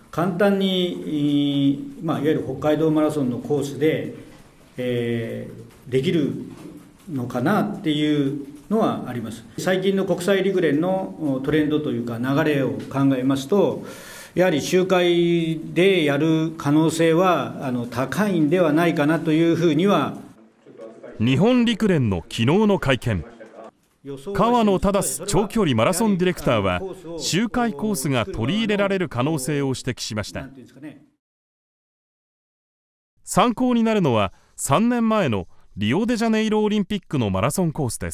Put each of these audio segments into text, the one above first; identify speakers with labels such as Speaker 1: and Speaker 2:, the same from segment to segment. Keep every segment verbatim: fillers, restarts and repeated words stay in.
Speaker 1: 簡単に、まあ、いわゆる北海道マラソンのコースで、えー、できるのかなっていうのはあります。最近の国際陸連のトレンドというか流れを考えますと、やはり周回でやる可能性はあの高いんではないかなというふうには。
Speaker 2: 日本陸連の昨日の会見、川野忠長距離マラソンディレクターは周回コースが取り入れられる可能性を指摘しました。参考になるのはさんねんまえのリオデジャネイロオリンピックのマラソンコースです。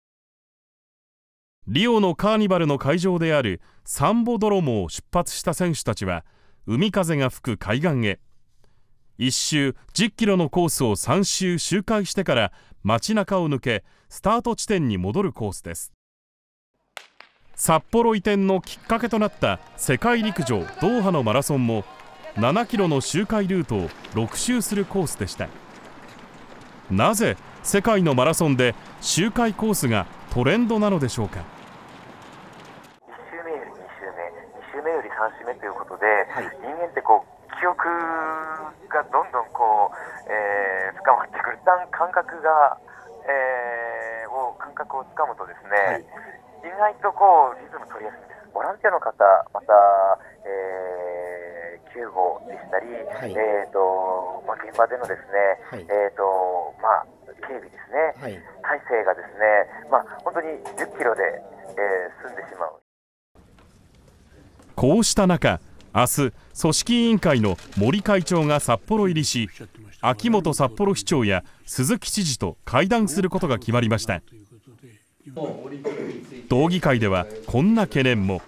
Speaker 2: リオのカーニバルの会場であるサンボドロモを出発した選手たちは海風が吹く海岸へいっ周じゅっキロのコースをさん周周回してから街中を抜けスタート地点に戻るコースです。札幌移転のきっかけとなった世界陸上ドーハのマラソンもななキロの周回ルートをろく周するコースでした。なぜ世界のマラソンで周回コースがトレンドなのでしょうか。
Speaker 3: いち周目よりに周目、に周目よりさん周目ということで、はい、人間ってこう記憶がどんどんこう、えー、深まってくる。だん感覚が、えー、を感覚をつかむとですね、はい、意外とこうリズム取りやすいんです。ボランティアの方、また、えー、救護でしたり、はい、えーとまあ、現場でのですね、はい、えーとまあ、警備ですね、はい、体制がですね、まあ、本当にじゅっキロで、えー、済んでしまう。
Speaker 2: こうした中、明日組織委員会の森会長が札幌入りし、秋元札幌市長や鈴木知事と会談することが決まりました。道議会ではこんな懸念も。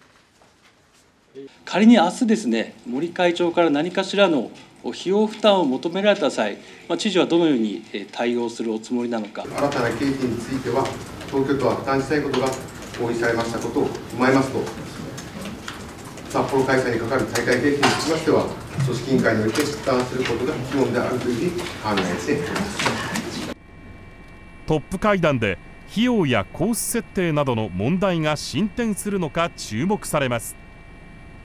Speaker 4: 仮に明日ですね、森会長から何かしらの費用負担を求められた際、まあ、知事はどのように対応するおつもりなのか。
Speaker 5: 新たな経費については東京都は負担したいことが合意されましたことを踏まえますと、札幌開催にかかる大会経費につきましては組織委員会において負担することが基本であるというふうに考えています。
Speaker 2: トップ会談で費用やコース設定などの問題が進展するのか注目されます。